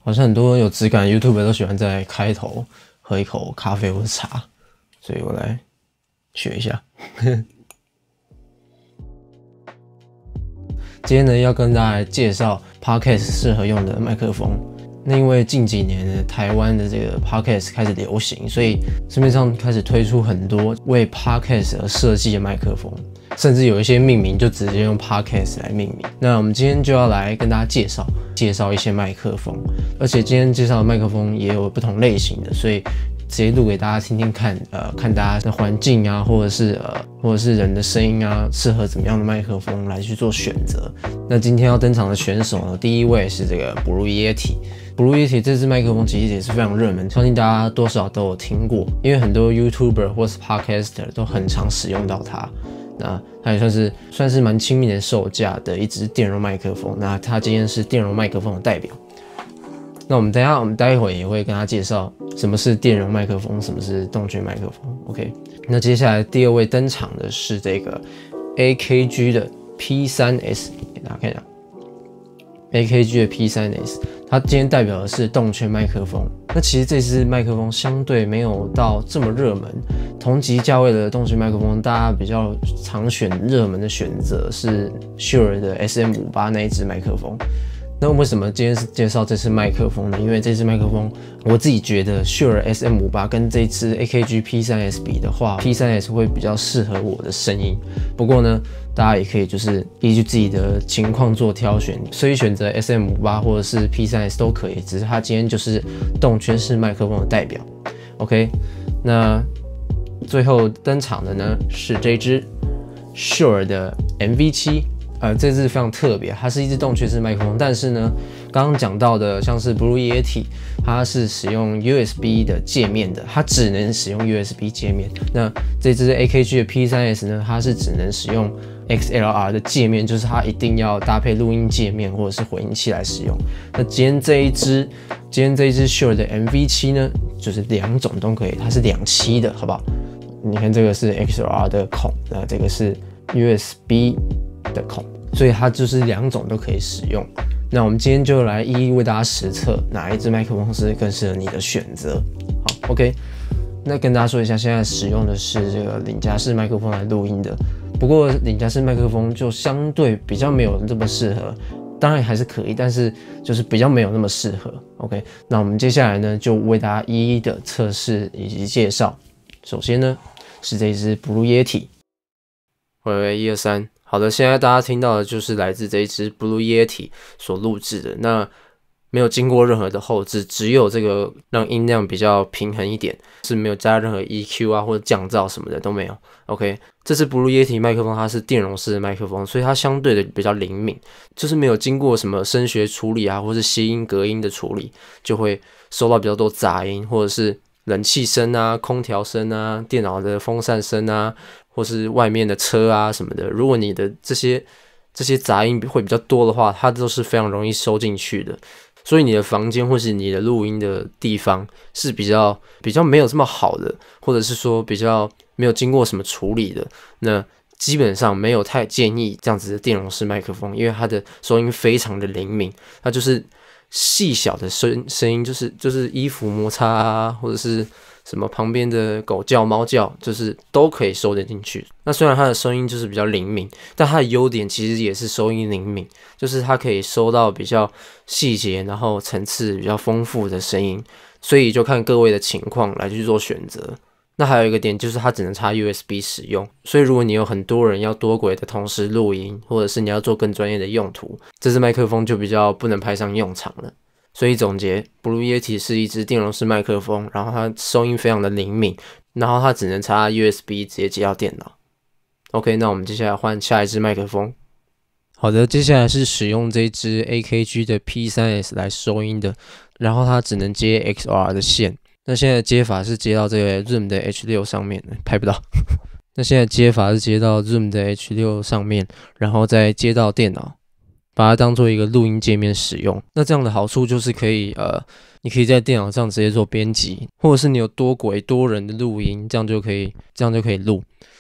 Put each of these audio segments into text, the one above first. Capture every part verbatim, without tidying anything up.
好像很多有质感的 YouTuber 都喜欢在开头喝一口咖啡或者茶，所以我来学一下。今天呢，要跟大家介绍 Podcast 适合用的麦克风。那因为近几年呢，台湾的这个 Podcast 开始流行，所以市面上开始推出很多为 Podcast 而设计的麦克风，甚至有一些命名就直接用 Podcast 来命名。那我们今天就要来跟大家介绍介绍一些麦克风，而且今天介绍的麦克风也有不同类型的，所以直接录给大家听听看，呃，看大家的环境啊，或者是呃，或者是人的声音啊，适合怎么样的麦克风来去做选择。那今天要登场的选手呢，第一位是这个 Blue Yeti。Blue Yeti 这支麦克风其实也是非常热门，相信大家多少都有听过，因为很多 YouTuber 或是 Podcaster 都很常使用到它。那它也算是算是蛮亲民的售价的一支电容麦克风。那它今天是电容麦克风的代表。那我们等一下，我们待会也会跟他介绍什么是电容麦克风，什么是动圈麦克风。OK， 那接下来第二位登场的是这个 A K G 的 P 三 S， 给大家看一下 A K G 的 P 三 S， 它今天代表的是动圈麦克风。那其实这支麦克风相对没有到这么热门，同级价位的动圈麦克风，大家比较常选热门的选择是 Shure 的 S M 五八 那一支麦克风。那为什么今天是介绍这支麦克风呢？因为这支麦克风，我自己觉得 Shure S M 五八 跟这支 A K G P 三 S 比的话 ，P 三 S 会比较适合我的声音。不过呢，大家也可以就是依据自己的情况做挑选，所以选择 S M 五八 或者是 P 三 S 都可以。只是它今天就是动圈式麦克风的代表。OK， 那最后登场的呢是这支 Shure 的 M V 七。呃，这支非常特别，它是一支动圈式麦克风，但是呢，刚刚讲到的像是 Blue Yeti， 它是使用 U S B 的界面的，它只能使用 U S B 界面。那这支 A K G 的 P 三 S 呢，它是只能使用 X L R 的界面，就是它一定要搭配录音界面或者是混音器来使用。那今天这一支，今天这一支 Shure 的 M V 七呢，就是两种都可以，它是两栖的，好不好？你看这个是 X L R 的孔，那这个是 U S B 的孔，所以它就是两种都可以使用。那我们今天就来一一为大家实测哪一支麦克风是更适合你的选择。好 ，OK。那跟大家说一下，现在使用的是这个领夹式麦克风来录音的。不过领夹式麦克风就相对比较没有这么适合，当然还是可以，但是就是比较没有那么适合。OK， 那我们接下来呢就为大家一一的测试以及介绍。首先呢是这一支 Blue Yeti。喂喂，一二三。好的，现在大家听到的就是来自这一支 Blue Yeti 所录制的，那没有经过任何的后置，只有这个让音量比较平衡一点，是没有加任何 E Q 啊或者降噪什么的都没有。OK， 这支 Blue Yeti 麦克风它是电容式的麦克风，所以它相对的比较灵敏，就是没有经过什么声学处理啊或是吸音隔音的处理，就会收到比较多杂音，或者是冷气声啊、空调声啊、电脑的风扇声啊，或是外面的车啊什么的。如果你的这些这些杂音会比较多的话，它都是非常容易收进去的。所以你的房间或是你的录音的地方是比较比较没有这么好的，或者是说比较没有经过什么处理的，那基本上没有太建议这样子的电容式麦克风，因为它的收音非常的灵敏，它就是细小的声声音，就是就是衣服摩擦啊，或者是什么旁边的狗叫、猫叫，就是都可以收得进去。那虽然它的声音就是比较灵敏，但它的优点其实也是收音灵敏，就是它可以收到比较细节，然后层次比较丰富的声音。所以就看各位的情况来去做选择。那还有一个点就是它只能插 U S B 使用，所以如果你有很多人要多轨的同时录音，或者是你要做更专业的用途，这支麦克风就比较不能派上用场了。所以总结 ，Blue Yeti 是一支电容式麦克风，然后它收音非常的灵敏，然后它只能插 U S B 直接接到电脑。OK， 那我们接下来换下一支麦克风。好的，接下来是使用这支 A K G 的 P 三 S 来收音的，然后它只能接 X L R 的线。那现在的接法是接到这个 Zoom 的 H 六 上面，拍不到。那现在接法是接到 Zoom 的 H 六 上面，然后再接到电脑，把它当做一个录音界面使用。那这样的好处就是可以，呃，你可以在电脑上直接做编辑，或者是你有多轨多人的录音，这样就可以，这样就可以录。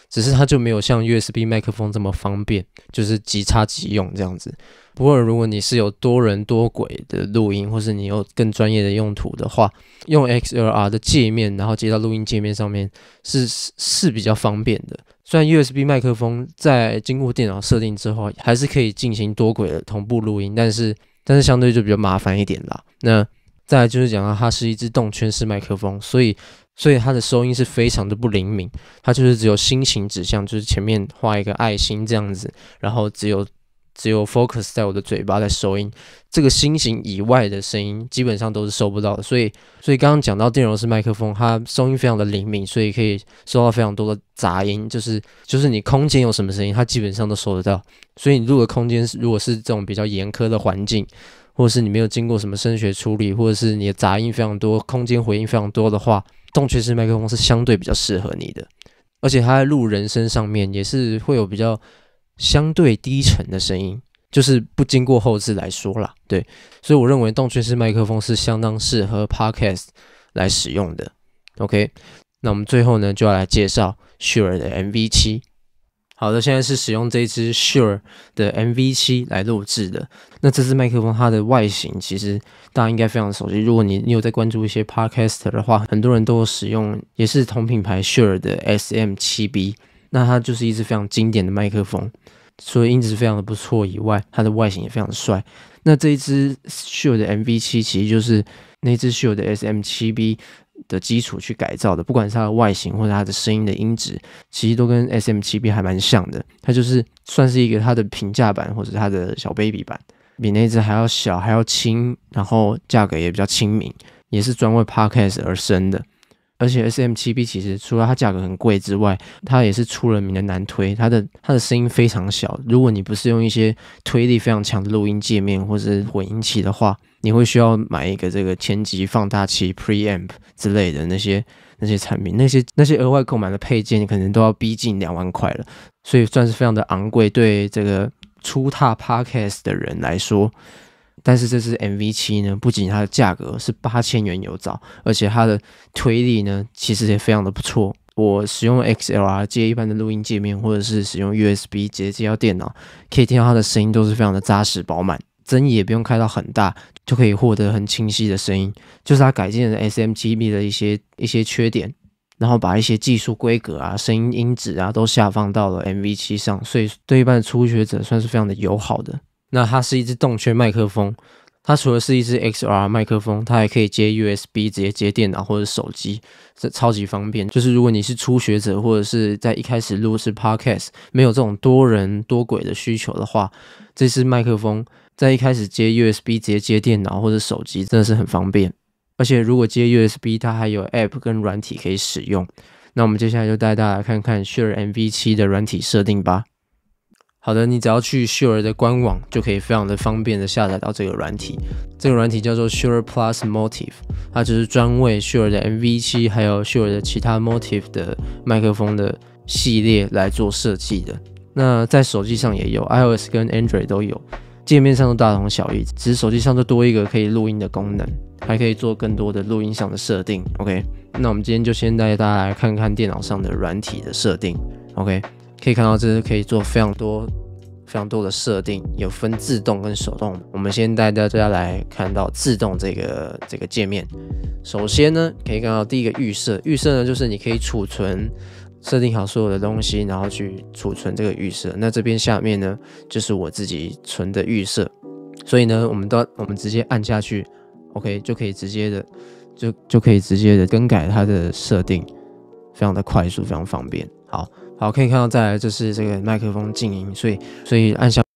只是它就没有像 U S B 麦克风这么方便，就是即插即用这样子。不过如果你是有多人多轨的录音，或是你有更专业的用途的话，用 X L R 的界面然后接到录音界面上面是是比较方便的。虽然 U S B 麦克风在经过电脑设定之后还是可以进行多轨的同步录音，但是但是相对就比较麻烦一点啦。那再来就是讲到它是一支动圈式麦克风，所以所以它的收音是非常的不灵敏，它就是只有心形指向，就是前面画一个爱心这样子，然后只有只有 focus 在我的嘴巴在收音，这个心形以外的声音基本上都是收不到的。所以所以刚刚讲到电容式麦克风，它收音非常的灵敏，所以可以收到非常多的杂音，就是就是你空间有什么声音，它基本上都收得到。所以你录的空间如果是这种比较严苛的环境，或者是你没有经过什么声学处理，或者是你的杂音非常多，空间回音非常多的话，动圈式麦克风是相对比较适合你的。而且它在录人声上面也是会有比较相对低沉的声音，就是不经过后置来说啦，对，所以我认为动圈式麦克风是相当适合 Podcast 来使用的。OK， 那我们最后呢就要来介绍 Shure 的 M V 七。好的，现在是使用这支 Shure 的 M V 七 来录制的。那这支麦克风它的外形其实大家应该非常熟悉，如果你你有在关注一些 Podcaster 的话，很多人都有使用，也是同品牌 Shure 的 S M 七 B。那它就是一支非常经典的麦克风，除了音质非常的不错以外，它的外形也非常的帅。那这一支 Shure 的 M V 七 其实就是那支 Shure 的 S M 七 B 的基础去改造的，不管是它的外形或者它的声音的音质，其实都跟 S M 七 B 还蛮像的。它就是算是一个它的平价版或者它的小 baby 版，比那支还要小还要轻，然后价格也比较亲民，也是专为 Podcast 而生的。而且 S M 七 B 其实除了它价格很贵之外，它也是出了名的难推，它的它的声音非常小。如果你不是用一些推力非常强的录音界面或是混音器的话，你会需要买一个这个前级放大器 preamp 之类的那些那些产品，那些那些额外购买的配件可能都要逼近两万块了，所以算是非常的昂贵，对这个初踏 podcast 的人来说。但是这支 M V 七 呢，不仅它的价格是八千元有找，而且它的推力呢其实也非常的不错。我使用 X L R 接一般的录音界面，或者是使用 U S B 直接接到电脑，可以听到它的声音都是非常的扎实饱满，增益也不用开到很大，就可以获得很清晰的声音。就是它改进了 S M 七 B 的一些一些缺点，然后把一些技术规格啊、声音音质啊都下放到了 M V 七 上，所以对一般的初学者算是非常的友好的。那它是一支动圈麦克风，它除了是一支 X L R 麦克风，它还可以接 U S B 直接接电脑或者手机，这超级方便。就是如果你是初学者，或者是在一开始录制 Podcast 没有这种多人多轨的需求的话，这支麦克风在一开始接 U S B 直接接电脑或者手机真的是很方便。而且如果接 U S B 它还有 App 跟软体可以使用。那我们接下来就带大家来看看 Shure M V 七 的软体设定吧。好的，你只要去 Shure 的官网就可以非常的方便的下载到这个软体。这个软体叫做 Shure Plus Motive， 它就是专为 Shure 的 M V 七 还有 Shure 的其他 Motive 的麦克风的系列来做设计的。那在手机上也有 iOS 跟 Android 都有，界面上都大同小异，只是手机上就多一个可以录音的功能，还可以做更多的录音上的设定。 OK， 那我们今天就先带大家来看看电脑上的软体的设定。 OK，可以看到这是可以做非常多非常多的设定，有分自动跟手动。我们先带大家来看到自动这个这个界面。首先呢，可以看到第一个预设，预设呢就是你可以储存设定好所有的东西，然后去储存这个预设。那这边下面呢就是我自己存的预设，所以呢我们都我们直接按下去 ，OK 就可以直接的就就可以直接的更改它的设定，非常的快速，非常方便。好。好，可以看到再来就是这个麦克风静音，所以所以按下，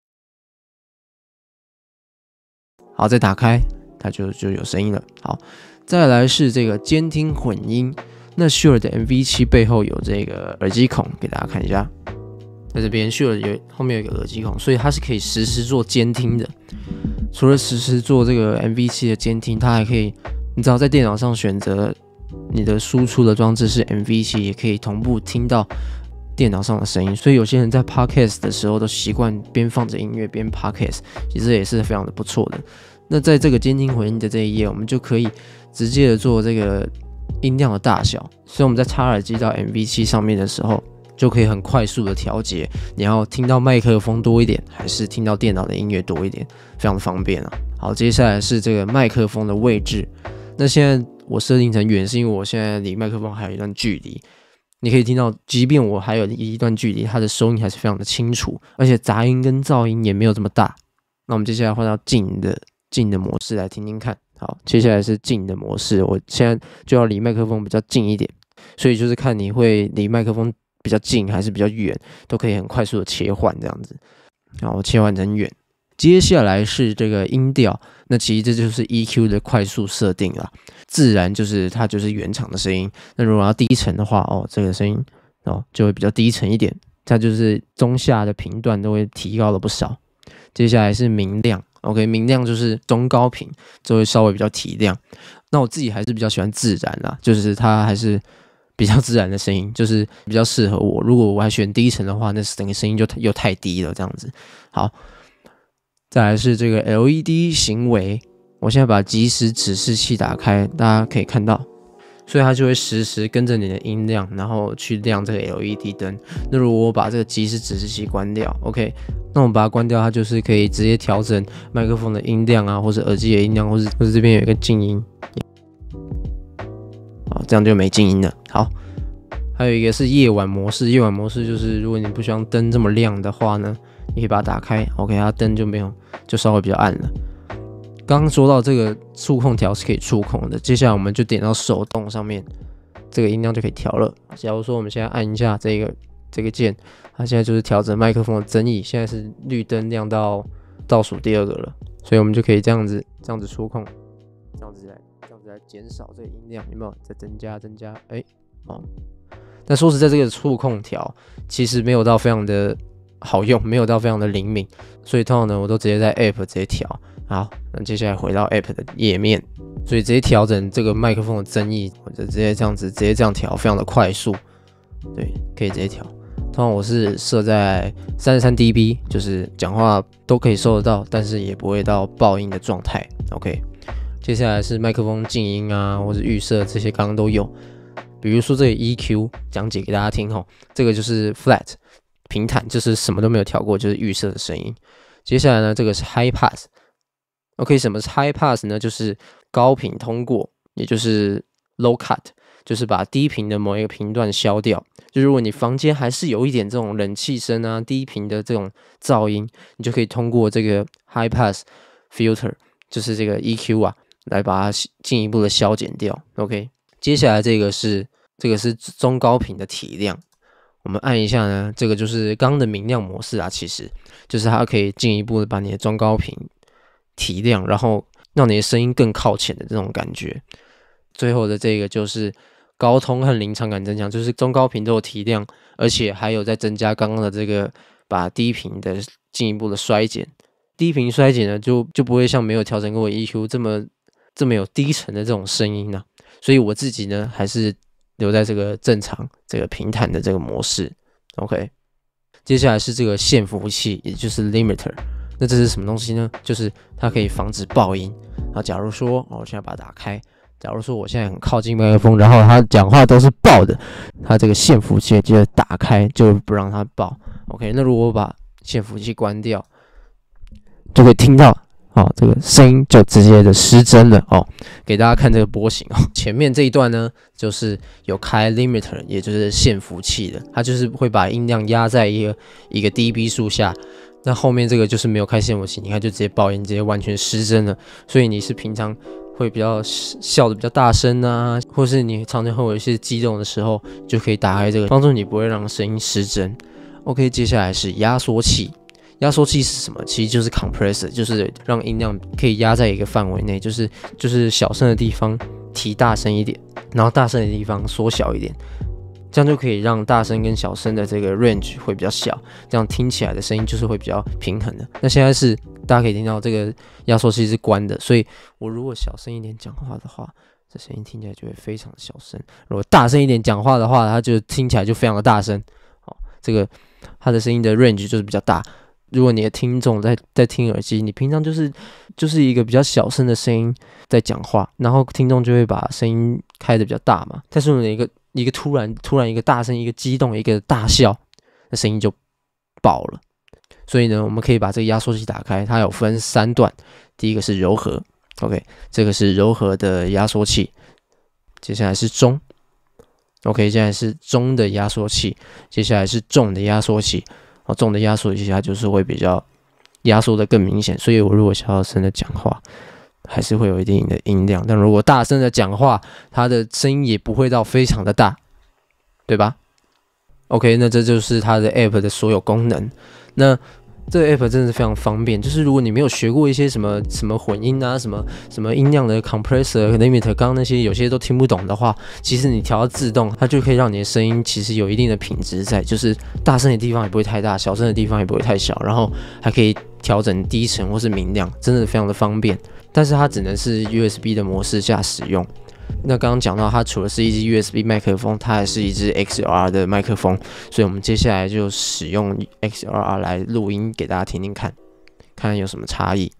好再打开，它就就有声音了。好，再来是这个监听混音。那 Shure 的 M V 七 背后有这个耳机孔，给大家看一下，在这边 Shure 有后面有一个耳机孔，所以它是可以实时做监听的。除了实时做这个 M V 七 的监听，它还可以，你只要在电脑上选择你的输出的装置是 M V 七，也可以同步听到电脑上的声音，所以有些人在 podcast 的时候都习惯边放着音乐边 podcast， 其实也是非常的不错的。那在这个监听混音的这一页，我们就可以直接的做这个音量的大小，所以我们在插耳机到 M V 七 上面的时候， 就可以很快速的调节，你要听到麦克风多一点，还是听到电脑的音乐多一点，非常的方便啊。好，接下来是这个麦克风的位置。那现在我设定成远，是因为我现在离麦克风还有一段距离。你可以听到，即便我还有一段距离，它的收音还是非常的清楚，而且杂音跟噪音也没有这么大。那我们接下来换到近的近的模式来听听看。好，接下来是近的模式，我现在就要离麦克风比较近一点，所以就是看你会离麦克风比较近还是比较远，都可以很快速的切换这样子。好，我切换成远。接下来是这个音调，那其实这就是 E Q 的快速设定啦。自然就是它就是原厂的声音，那如果要低沉的话，哦，这个声音哦就会比较低沉一点，它就是中下的频段都会提高了不少。接下来是明亮 ，OK， 明亮就是中高频，就会稍微比较提亮。那我自己还是比较喜欢自然啦，就是它还是比较自然的声音，就是比较适合我。如果我还选低沉的话，那整个声音就又太低了，这样子。好。再来是这个 L E D 行为，我现在把即时指示器打开，大家可以看到，所以它就会实时跟着你的音量，然后去亮这个 L E D 灯。那如果我把这个即时指示器关掉 ，OK， 那我们把它关掉，它就是可以直接调整麦克风的音量啊，或者耳机的音量，或者或者这边有一个静音，好，这样就没静音了。好，还有一个是夜晚模式，夜晚模式就是如果你不希望灯这么亮的话呢，你可以把它打开 ，OK， 它灯就没有，就稍微比较暗了。刚刚说到这个触控条是可以触控的，接下来我们就点到手动上面，这个音量就可以调了。假如说我们现在按一下这个这个键，它现在就是调整麦克风的增益，现在是绿灯亮到倒数第二个了，所以我们就可以这样子这样子触控，这样子来这样子来减少这个音量，有没有？再增加增加，哎、欸，哦。但说实在，这个触控条其实没有到非常的好用，没有到非常的灵敏，所以通常呢，我都直接在 App 直接调。好，那接下来回到 App 的页面，所以直接调整这个麦克风的增益，或者直接这样子，直接这样调，非常的快速。对，可以直接调。通常我是设在三十三 D B， 就是讲话都可以收得到，但是也不会到爆音的状态。OK， 接下来是麦克风静音啊，或者预设这些刚刚都有。比如说这个 E Q 讲解给大家听吼，这个就是 flat 平坦，就是什么都没有调过，就是预设的声音。接下来呢，这个是 high pass。OK， 什么是 high pass 呢？就是高频通过，也就是 low cut， 就是把低频的某一个频段消掉。就如果你房间还是有一点这种冷气声啊、低频的这种噪音，你就可以通过这个 high pass filter， 就是这个 E Q 啊，来把它进一步的消减掉。OK。接下来这个是这个是中高频的体量，我们按一下呢，这个就是刚刚的明亮模式啊，其实就是它可以进一步的把你的中高频提亮，然后让你的声音更靠前的这种感觉。最后的这个就是高通和临场感增强，就是中高频都有提亮，而且还有在增加刚刚的这个把低频的进一步的衰减。低频衰减呢，就就不会像没有调整过 E Q 这么这么有低沉的这种声音呢、啊。所以我自己呢，还是留在这个正常、这个平坦的这个模式。OK， 接下来是这个限幅器，也就是 limiter。那这是什么东西呢？就是它可以防止爆音。那假如说，我现在把它打开，假如说我现在很靠近麦克风，然后它讲话都是爆的，它这个限幅器就打开，就不让它爆。OK， 那如果我把限幅器关掉，就可以听到。哦，这个声音就直接的失真了哦。给大家看这个波形哦，前面这一段呢，就是有开 limiter， 也就是限幅器的，它就是会把音量压在一个一个 dB 数下。那后面这个就是没有开限幅器，你看就直接爆音，直接完全失真了。所以你是平常会比较笑的比较大声啊，或是你常常会有一些激动的时候，就可以打开这个，帮助你不会让声音失真。OK， 接下来是压缩器。压缩器是什么？其实就是 compressor， 就是让音量可以压在一个范围内，就是就是小声的地方提大声一点，然后大声的地方缩小一点，这样就可以让大声跟小声的这个 range 会比较小，这样听起来的声音就是会比较平衡的。那现在是大家可以听到这个压缩器是关的，所以我如果小声一点讲话的话，这声音听起来就会非常的小声；如果大声一点讲话的话，它就听起来就非常的大声。好，这个它的声音的 range 就是比较大。如果你的听众在在听耳机，你平常就是就是一个比较小声的声音在讲话，然后听众就会把声音开得比较大嘛。但是你一个一个突然突然一个大声，一个激动，一个大笑，那声音就爆了。所以呢，我们可以把这个压缩器打开，它有分三段，第一个是柔和 ，OK， 这个是柔和的压缩器，接下来是中 ，OK， 现在是中的压缩器，接下来是重的压缩器，哦，重的压缩器它就是会比较压缩的更明显，所以我如果小声的讲话，还是会有一定的音量，但如果大声的讲话，它的声音也不会到非常的大，对吧 ？OK， 那这就是它的 App 的所有功能，那。这个 app 真的是非常方便，就是如果你没有学过一些什么什么混音啊，什么什么音量的 compressor、limiter， 刚刚那些有些都听不懂的话，其实你调到自动，它就可以让你的声音其实有一定的品质在，就是大声的地方也不会太大，小声的地方也不会太小，然后还可以调整低沉或是明亮，真的非常的方便。但是它只能是 U S B 的模式下使用。那刚刚讲到，它除了是一支 U S B 麦克风，它还是一支 X L R 的麦克风，所以我们接下来就使用 X L R 来录音给大家听听看，看有什么差异。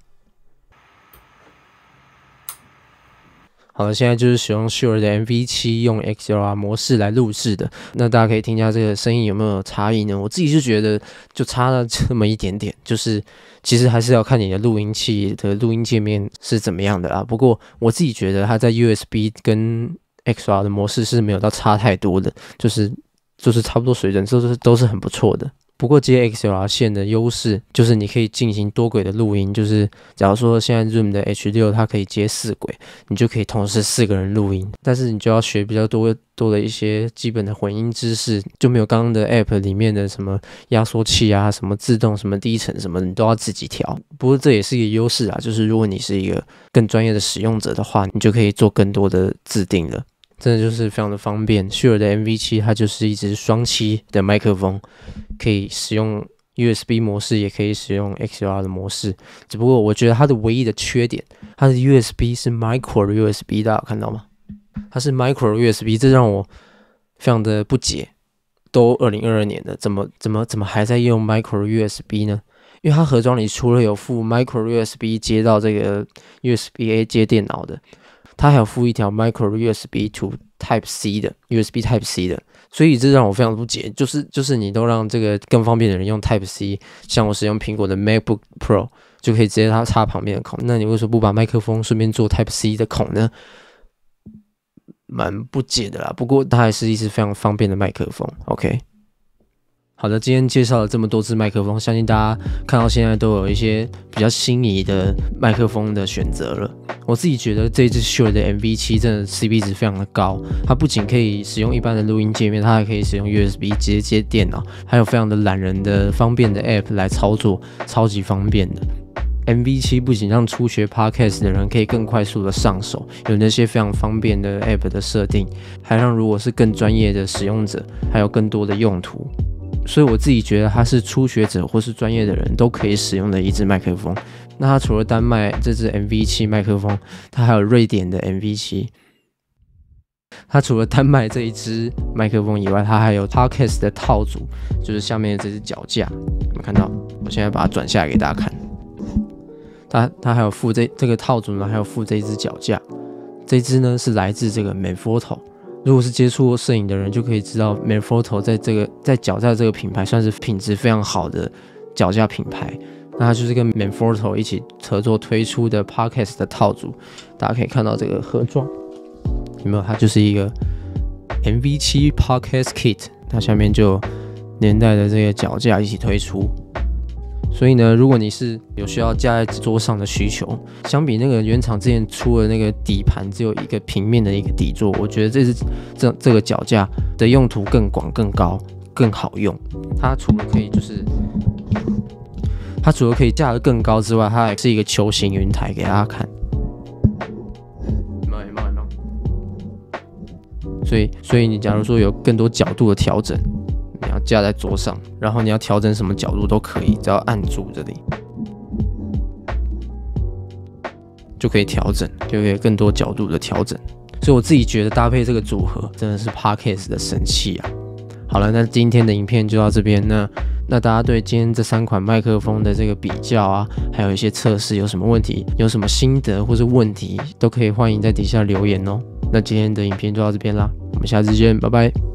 好了，现在就是使用 Shure 的 M V 七 用 X L R 模式来录制的，那大家可以听一下这个声音有没有差异呢？我自己是觉得就差了这么一点点，就是其实还是要看你的录音器的录音界面是怎么样的啦。不过我自己觉得它在 U S B 跟 X L R 的模式是没有到差太多的，就是就是差不多水准，都是都是很不错的。不过接 X L R 线的优势就是你可以进行多轨的录音，就是假如说现在 Zoom 的 H 六 它可以接四轨，你就可以同时四个人录音，但是你就要学比较多多的一些基本的混音知识，就没有刚刚的 App 里面的什么压缩器啊、什么自动、什么低沉什么，你都要自己调。不过这也是一个优势啊，就是如果你是一个更专业的使用者的话，你就可以做更多的自定了。真的就是非常的方便。Shure 的 M V 七 它就是一支双栖的麦克风，可以使用 U S B 模式，也可以使用 X L R 的模式。只不过我觉得它的唯一的缺点，它的 U S B 是 Micro U S B， 大家有看到吗？它是 Micro U S B， 这让我非常的不解。都二零二二年了，怎么怎么怎么还在用 Micro U S B 呢？因为它盒装里除了有附 Micro U S B 接到这个 U S B A 接电脑的，它还有附一条 Micro U S B to Type C 的 U S B Type C 的，所以这让我非常不解，就是就是你都让这个更方便的人用 Type C， 像我使用苹果的 MacBook Pro 就可以直接它插旁边的孔，那你为什么不把麦克风顺便做 Type C 的孔呢？蛮不解的啦，不过它还是一支非常方便的麦克风。OK， 好的，今天介绍了这么多支麦克风，相信大家看到现在都有一些比较心仪的麦克风的选择了。我自己觉得这支 Shure 的 M V 七 真的 C P 值非常的高，它不仅可以使用一般的录音界面，它还可以使用 U S B 直接接电脑，还有非常的懒人的方便的 App 来操作，超级方便的。M V 七 不仅让初学 Podcast 的人可以更快速的上手，有那些非常方便的 App 的设定，还让如果是更专业的使用者，还有更多的用途。所以我自己觉得它是初学者或是专业的人都可以使用的一支麦克风。那它除了单卖这支 M V 七 麦克风，它还有瑞典的 M V 七。它除了单卖这一支麦克风以外，它还有 Podcast 的套组，就是下面的这支脚架。有没有看到？我现在把它转下来给大家看。它它还有附这这个套组呢，还有附这一支脚架。这一支呢是来自这个 Manfrotto。如果是接触过摄影的人，就可以知道 Manfrotto 在这个在脚架这个品牌算是品质非常好的脚架品牌。那它就是跟 Manfrotto 一起合作推出的 Podcast 的套组，大家可以看到这个盒装，有没有？它就是一个 M V 七 Podcast Kit， 它下面就连带的这个脚架一起推出。所以呢，如果你是有需要架在桌上的需求，相比那个原厂之前出的那个底盘只有一个平面的一个底座，我觉得这是这这个脚架的用途更广、更高、更好用。它除了可以就是它除了可以架得更高之外，它还是一个球形云台给大家看。有没有？有没有？有没有？所以，所以你假如说有更多角度的调整。你要架在桌上，然后你要调整什么角度都可以，只要按住这里就可以调整，就可以更多角度的调整。所以我自己觉得搭配这个组合真的是 Podcast 的神器啊！好了，那今天的影片就到这边。那那大家对今天这三款麦克风的这个比较啊，还有一些测试有什么问题，有什么心得或是问题，都可以欢迎在底下留言哦。那今天的影片就到这边啦，我们下次见，拜拜。